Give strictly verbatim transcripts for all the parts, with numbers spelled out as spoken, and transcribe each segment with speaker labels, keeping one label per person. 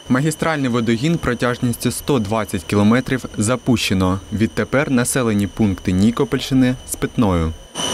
Speaker 1: Магістральний водогін протяжністю сто двадцять кілометрів запущено. Відтепер населені пункти Нікопольщини з питною.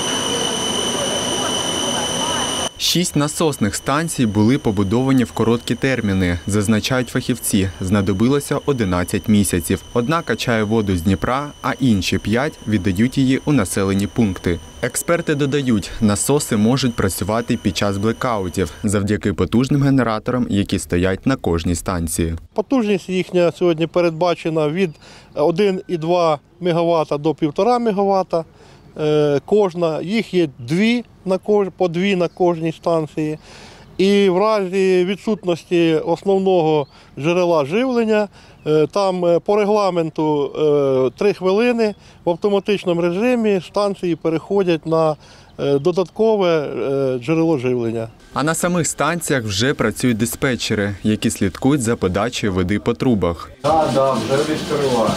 Speaker 1: Шість насосних станцій були побудовані в короткі терміни, зазначають фахівці. Знадобилося одинадцять місяців. Одна качає воду з Дніпра, а інші п'ять віддають її у населені пункти. Експерти додають, насоси можуть працювати під час блекаутів завдяки потужним генераторам, які стоять на кожній станції.
Speaker 2: Потужність їхня сьогодні передбачена від одного цілого двох мегаватта до півтора мегаватта. Кожна, їх є дві, по дві на кожній станції. І в разі відсутності основного джерела живлення, там по регламенту три хвилини в автоматичному режимі станції переходять на додаткове джерело живлення.
Speaker 1: А на самих станціях вже працюють диспетчери, які слідкують за подачею води по трубах.
Speaker 3: Так, так, вже відкривають.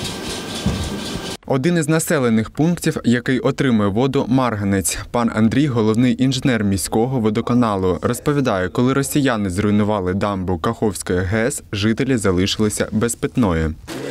Speaker 1: Один із населених пунктів, який отримує воду – Марганець. Пан Андрій – головний інженер міського водоканалу. Розповідає, коли росіяни зруйнували дамбу Каховської ГЕС, жителі залишилися без питної.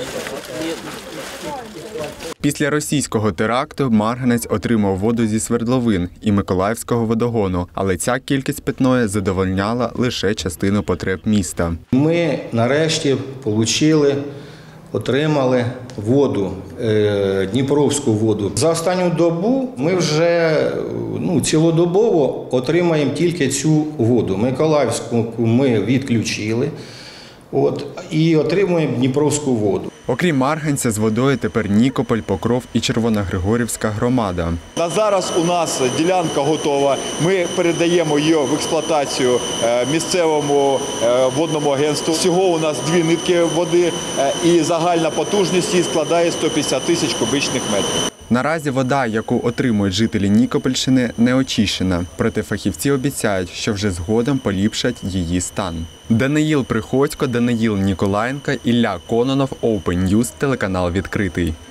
Speaker 1: Після російського теракту Марганець отримав воду зі свердловин і Миколаївського водогону, але ця кількість питної задовольняла лише частину потреб міста.
Speaker 4: Ми нарешті отримали Отримали воду, Дніпровську воду. За останню добу ми вже ну, цілодобово отримаємо тільки цю воду. Миколаївську ми відключили от, і отримуємо Дніпровську воду.
Speaker 1: Окрім Марганця, з водою тепер Нікополь, Покров і Червоногригорівська громада.
Speaker 3: На зараз у нас ділянка готова. Ми передаємо її в експлуатацію місцевому водному агентству. Всього у нас дві нитки води і загальна потужність її складає сто п'ятдесят тисяч кубічних метрів.
Speaker 1: Наразі вода, яку отримують жителі Нікопольщини, не очищена. Проте фахівці обіцяють, що вже згодом поліпшать її стан. Даниїл Приходько, Даниїл Ніколаєнко, Ілля Кононов, Open News, телеканал «Відкритий».